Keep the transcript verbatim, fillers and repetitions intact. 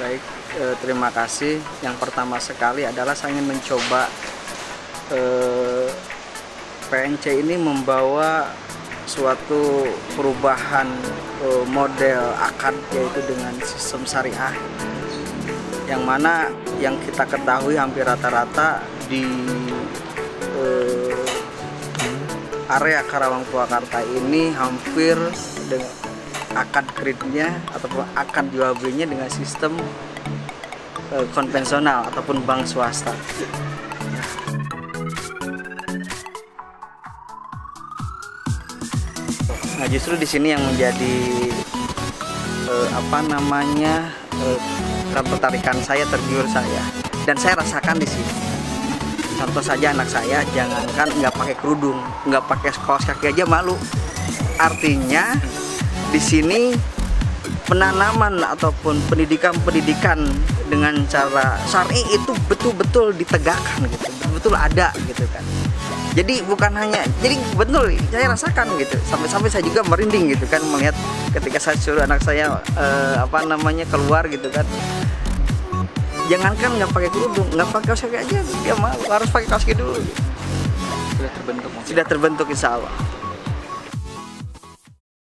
Baik, eh, terima kasih. Yang pertama sekali adalah saya ingin mencoba eh, P N C ini membawa suatu perubahan eh, model akad, yaitu dengan sistem syariah, yang mana yang kita ketahui hampir rata-rata di eh, area Karawang Purwakarta ini hampir dengan akad kreditnya ataupun akad jual belinya dengan sistem e, konvensional ataupun bank swasta. Nah, justru di sini yang menjadi e, apa namanya e, ketertarikan saya, tergiur saya, dan saya rasakan di sini. Contoh saja anak saya, jangankan nggak pakai kerudung, nggak pakai kaos kaki aja malu. Artinya di sini penanaman ataupun pendidikan-pendidikan dengan cara syar'i itu betul-betul ditegakkan gitu, betul-betul ada gitu kan. Jadi bukan hanya, jadi betul saya rasakan gitu, sampai-sampai saya juga merinding gitu kan melihat ketika saya suruh anak saya eh, apa namanya keluar gitu kan. Jangankan nggak pakai kerudung, nggak pakai kaos kaki aja dia malu, harus pakai kaos kaki dulu. Sudah terbentuk? Sudah terbentuk insya Allah.